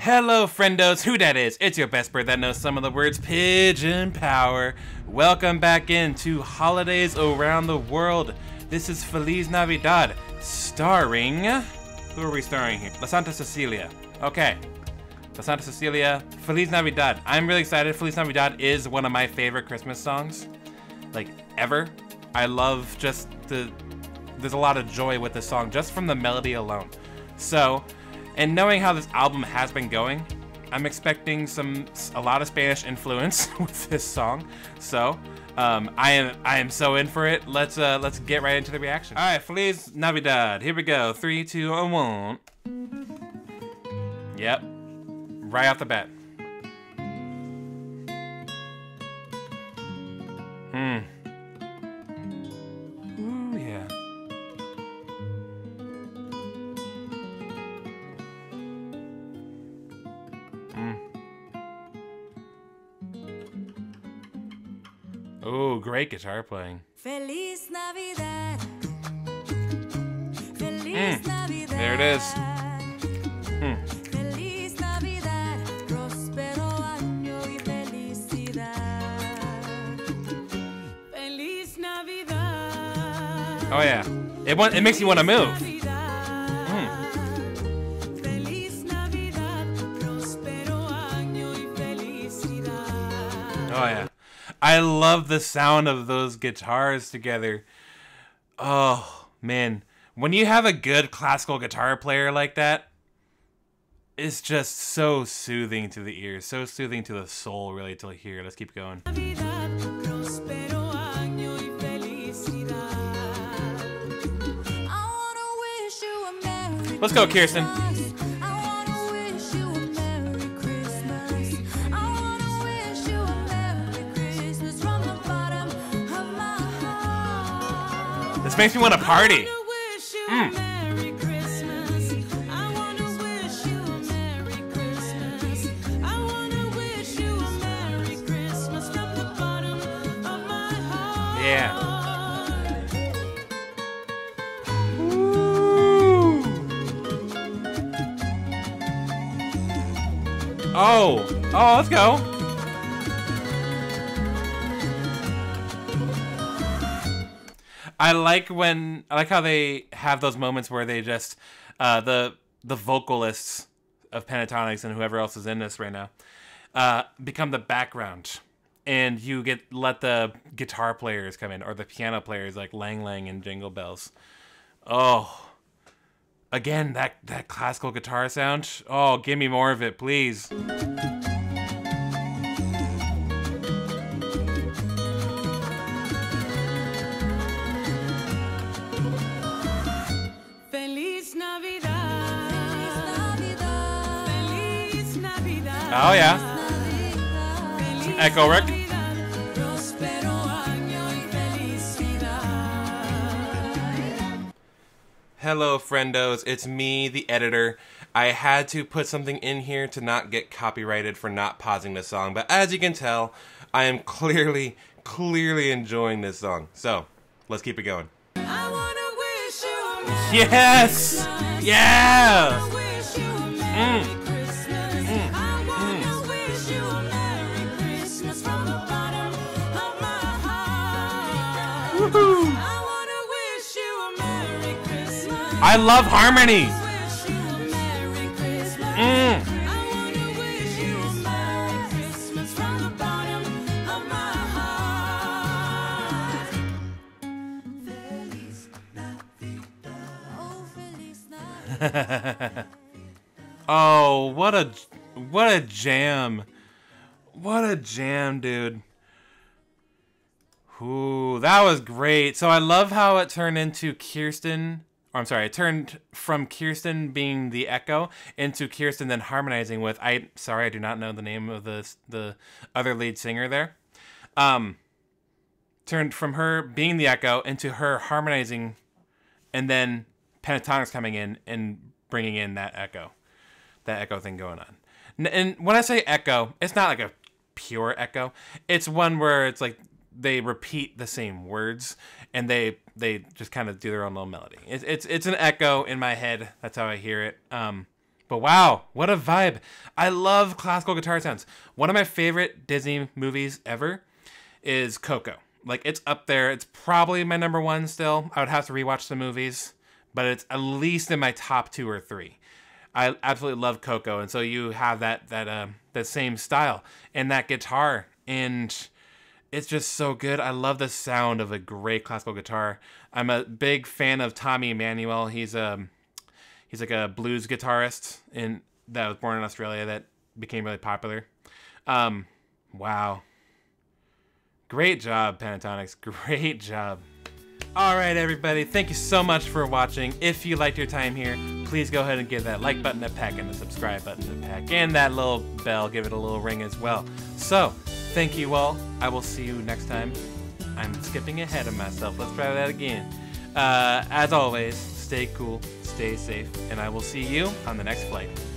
Hello, friendos, who dat is? It's your best bird that knows some of the words Pigeon Power. Welcome back into Holidays Around the World. This is Feliz Navidad, starring... Who are we starring here? La Santa Cecilia. Okay. La Santa Cecilia, Feliz Navidad. I'm really excited. Feliz Navidad is one of my favorite Christmas songs, like, ever. I love just the... There's a lot of joy with this song, just from the melody alone. So... And knowing how this album has been going, I'm expecting a lot of Spanish influence with this song. So, I am so in for it. Let's get right into the reaction. All right, Feliz Navidad. Here we go. 3, 2, 1. Yep, right off the bat. Ooh yeah. Oh, great guitar playing. Feliz Navidad. Feliz Navidad. There it is. Feliz Navidad. Próspero año y felicidad. Feliz Navidad. Oh yeah. It makes you want to move. Feliz Navidad. Próspero año y felicidad. Oh yeah. I love the sound of those guitars together. Oh, man. When you have a good classical guitar player like that, it's just so soothing to the ears, so soothing to the soul, really, to hear. Let's keep going. Let's go, Kirsten. This makes me want to party. Yeah. Ooh. Oh, let's go. I like how they have those moments where they just the vocalists of Pentatonix and whoever else is in this right now become the background, and you let the guitar players come in, or the piano players like Lang Lang and Jingle Bells. Oh, again, that classical guitar sound. Oh, give me more of it, please. Oh yeah. Echo Rick. Hello, friendos. It's me, the editor. I had to put something in here to not get copyrighted for not pausing the song, but as you can tell, I am clearly enjoying this song. So, let's keep it going. Yes! Yeah! I love harmony. Oh, what a jam. What a jam, dude. Ooh, that was great. So I love how it turned into Kirsten. Or I'm sorry, it turned from Kirsten being the echo into Kirsten then harmonizing with I do not know the name of the other lead singer there. Turned from her being the echo into her harmonizing, and then Pentatonix coming in and bringing in that echo thing going on. And when I say echo, it's not like a pure echo. It's one where it's like they repeat the same words and they just kind of do their own little melody. It's an echo in my head. That's how I hear it. But wow, what a vibe. I love classical guitar sounds. One of my favorite Disney movies ever is Coco. Like, it's up there. It's probably my number one still. I would have to rewatch the movies, but it's at least in my top 2 or 3. I absolutely love Coco, and so you have that same style and that guitar, and it's just so good. I love the sound of a great classical guitar. I'm a big fan of Tommy Emmanuel. He's like a blues guitarist that was born in Australia that became really popular. Wow. Great job, Pentatonix. Great job. All right, everybody. Thank you so much for watching. If you liked your time here, please go ahead and give that like button a peck and the subscribe button a peck. And that little bell, give it a little ring as well. So, thank you all. I will see you next time. I'm skipping ahead of myself. Let's try that again. As always, stay cool, stay safe, and I will see you on the next flight.